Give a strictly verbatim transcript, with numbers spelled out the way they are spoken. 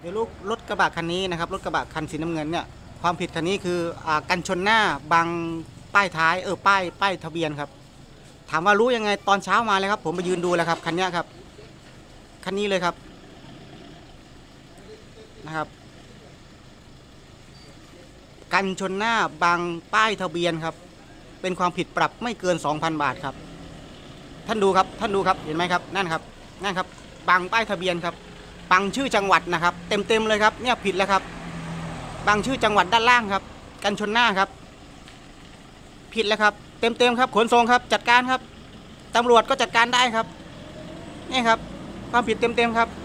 เดี๋ยวลูกรถกระบะคันนี้นะครับรถกระบะคันสีน้ำเงินเนี่ยความผิดคันนี้คืออ่ากันชนหน้าบังป้ายท้ายเออป้ายป้ายทะเบียนครับถามว่ารู้ยังไงตอนเช้ามาเลยครับผมไปยืนดูแล้วครับคันนี้ครับคันนี้เลยครับนะครับกันชนหน้าบังป้ายทะเบียนครับเป็นความผิดปรับไม่เกิน สองพัน บาทครับท่านดูครับท่านดูครับเห็นไหมครับนั่นครับนั่นครับบังป้ายทะเบียนครับบังชื่อจังหวัดนะครับเต็มเต็มเลยครับเนี่ยผิดแล้วครับบังชื่อจังหวัดด้านล่างครับกันชนหน้าครับผิดแล้วครับเต็มเต็มครับขนส่งครับจัดการครับตำรวจก็จัดการได้ครับนี่ครับความผิดเต็มเต็มครับ